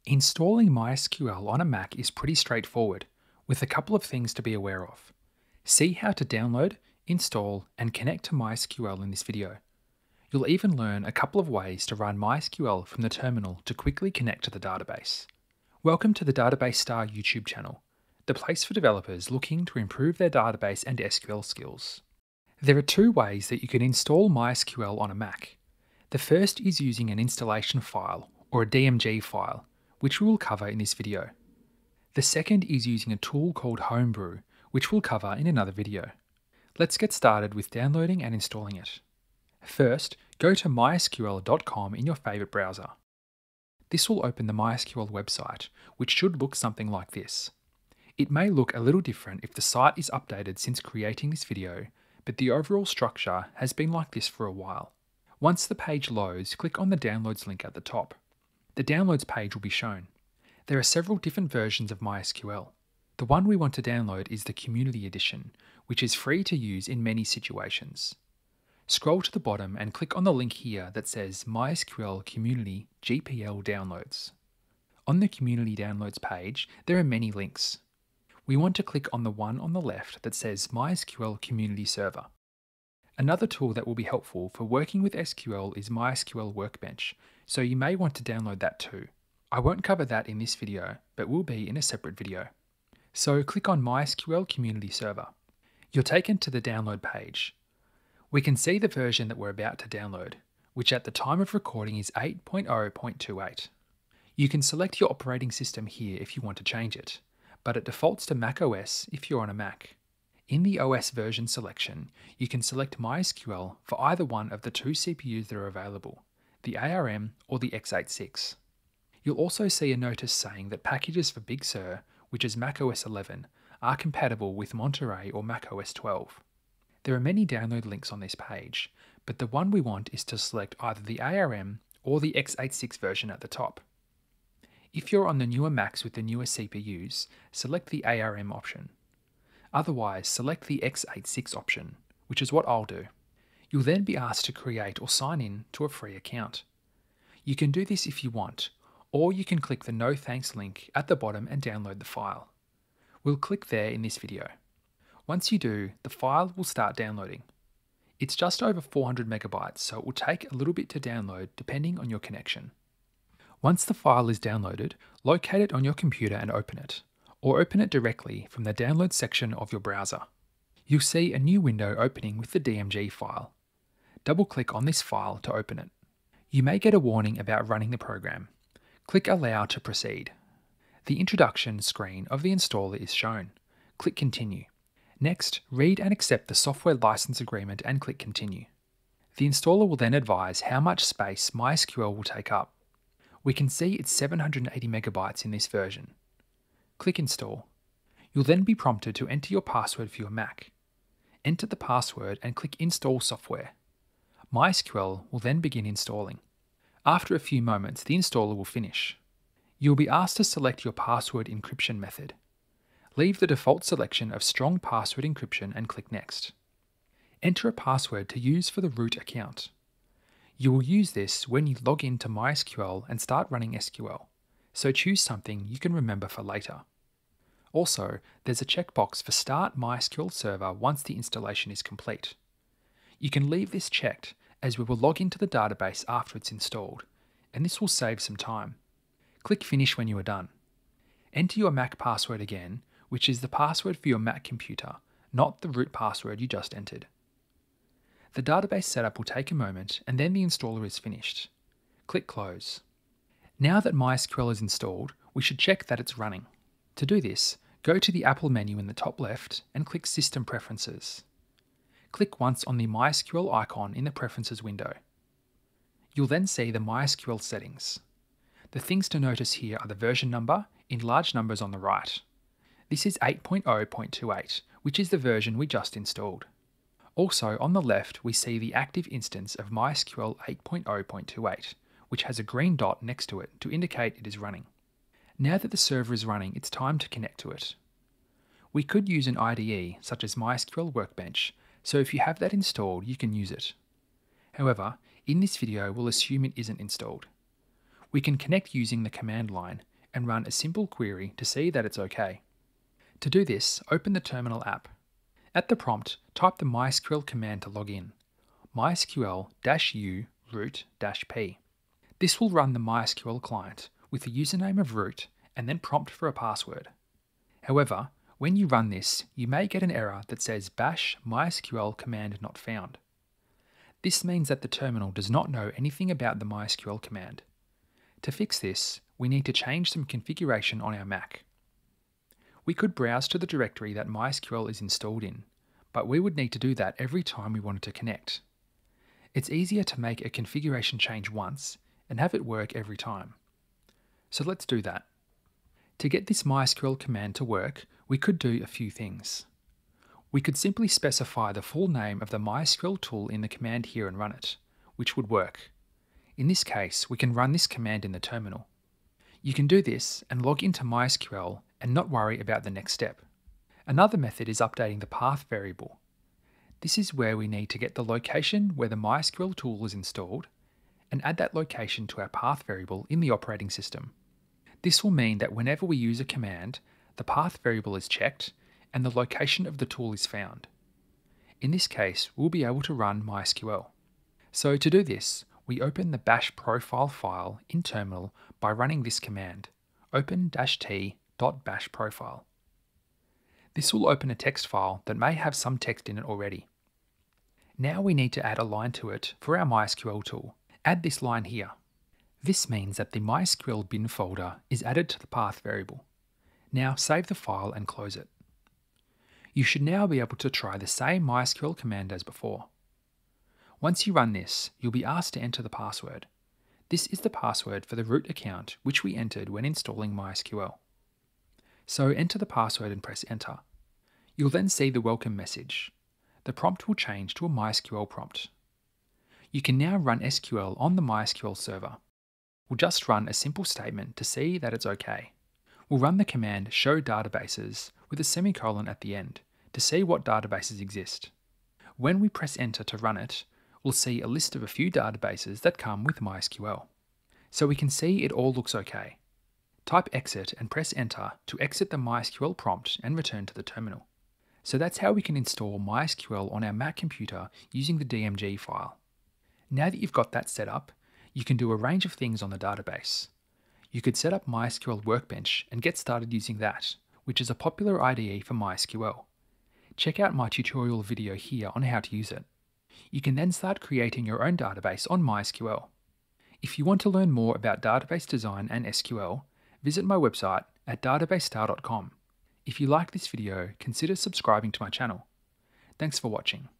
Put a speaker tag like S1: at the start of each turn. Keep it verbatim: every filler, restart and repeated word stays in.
S1: Installing MySQL on a Mac is pretty straightforward, with a couple of things to be aware of. See how to download, install, and connect to MySQL in this video. You'll even learn a couple of ways to run MySQL from the terminal to quickly connect to the database. Welcome to the Database Star YouTube channel, the place for developers looking to improve their database and S Q L skills. There are two ways that you can install MySQL on a Mac. The first is using an installation file, or a D M G file, which we will cover in this video. The second is using a tool called Homebrew, which we'll cover in another video. Let's get started with downloading and installing it. First, go to my S Q L dot com in your favourite browser. This will open the MySQL website, which should look something like this. It may look a little different if the site is updated since creating this video, but the overall structure has been like this for a while. Once the page loads, click on the Downloads link at the top. The Downloads page will be shown. There are several different versions of MySQL. The one we want to download is the Community Edition, which is free to use in many situations. Scroll to the bottom and click on the link here that says MySQL Community G P L Downloads. On the Community Downloads page, there are many links. We want to click on the one on the left that says MySQL Community Server. Another tool that will be helpful for working with S Q L is MySQL Workbench, so you may want to download that too. I won't cover that in this video, but will be in a separate video. So click on MySQL Community Server. You're taken to the download page. We can see the version that we're about to download, which at the time of recording is eight point oh point two eight. You can select your operating system here if you want to change it, but it defaults to macOS if you're on a Mac. In the O S version selection, you can select MySQL for either one of the two C P Us that are available, the A R M or the x eighty-six. You'll also see a notice saying that packages for Big Sur, which is macOS eleven, are compatible with Monterey or macOS twelve. There are many download links on this page, but the one we want is to select either the A R M or the x eighty-six version at the top. If you're on the newer Macs with the newer C P Us, select the A R M option. Otherwise, select the x eighty-six option, which is what I'll do. You'll then be asked to create or sign in to a free account. You can do this if you want, or you can click the No Thanks link at the bottom and download the file. We'll click there in this video. Once you do, the file will start downloading. It's just over four hundred megabytes, so it will take a little bit to download depending on your connection. Once the file is downloaded, locate it on your computer and open it, or open it directly from the download section of your browser. You'll see a new window opening with the D M G file. Double-click on this file to open it. You may get a warning about running the program. Click Allow to proceed. The introduction screen of the installer is shown. Click Continue. Next, read and accept the software license agreement and click Continue. The installer will then advise how much space MySQL will take up. We can see it's seven hundred eighty megabytes in this version. Click Install. You'll then be prompted to enter your password for your Mac. Enter the password and click Install Software. MySQL will then begin installing. After a few moments, the installer will finish. You'll be asked to select your password encryption method. Leave the default selection of strong password encryption and click Next. Enter a password to use for the root account. You will use this when you log into MySQL and start running S Q L, so choose something you can remember for later. Also, there's a checkbox for Start MySQL Server once the installation is complete. You can leave this checked as we will log into the database after it's installed, and this will save some time. Click Finish when you are done. Enter your Mac password again, which is the password for your Mac computer, not the root password you just entered. The database setup will take a moment and then the installer is finished. Click Close. Now that MySQL is installed, we should check that it's running. To do this, go to the Apple menu in the top left and click System Preferences. Click once on the MySQL icon in the Preferences window. You'll then see the MySQL settings. The things to notice here are the version number in large numbers on the right. This is eight point oh point two eight, which is the version we just installed. Also, on the left, we see the active instance of MySQL eight point oh point two eight, which has a green dot next to it to indicate it is running. Now that the server is running, it's time to connect to it. We could use an I D E, such as MySQL Workbench, so if you have that installed, you can use it. However, in this video, we'll assume it isn't installed. We can connect using the command line, and run a simple query to see that it's okay. To do this, open the Terminal app. At the prompt, type the MySQL command to log in, mysql-u root-p. This will run the MySQL client with the username of root and then prompt for a password. However, when you run this, you may get an error that says bash MySQL command not found. This means that the terminal does not know anything about the MySQL command. To fix this, we need to change some configuration on our Mac. We could browse to the directory that MySQL is installed in, but we would need to do that every time we wanted to connect. It's easier to make a configuration change once and have it work every time. So let's do that. To get this MySQL command to work, we could do a few things. We could simply specify the full name of the MySQL tool in the command here and run it, which would work. In this case, we can run this command in the terminal. You can do this and log into MySQL and not worry about the next step. Another method is updating the path variable. This is where we need to get the location where the MySQL tool is installed and add that location to our path variable in the operating system. This will mean that whenever we use a command, the path variable is checked and the location of the tool is found. In this case, we'll be able to run MySQL. So to do this, we open the bash profile file in terminal by running this command, open-t.bash profile. This will open a text file that may have some text in it already. Now we need to add a line to it for our MySQL tool. Add this line here. This means that the MySQL bin folder is added to the path variable. Now save the file and close it. You should now be able to try the same MySQL command as before. Once you run this, you'll be asked to enter the password. This is the password for the root account which we entered when installing MySQL. So enter the password and press enter. You'll then see the welcome message. The prompt will change to a MySQL prompt. You can now run S Q L on the MySQL server. We'll just run a simple statement to see that it's okay. We'll run the command show databases with a semicolon at the end to see what databases exist. When we press enter to run it, we'll see a list of a few databases that come with MySQL. So we can see it all looks okay. Type exit and press enter to exit the MySQL prompt and return to the terminal. So that's how we can install MySQL on our Mac computer using the D M G file. Now that you've got that set up, you can do a range of things on the database. You could set up MySQL Workbench and get started using that, which is a popular I D E for MySQL. Check out my tutorial video here on how to use it. You can then start creating your own database on MySQL. If you want to learn more about database design and S Q L, visit my website at database star dot com. If you like this video, consider subscribing to my channel. Thanks for watching.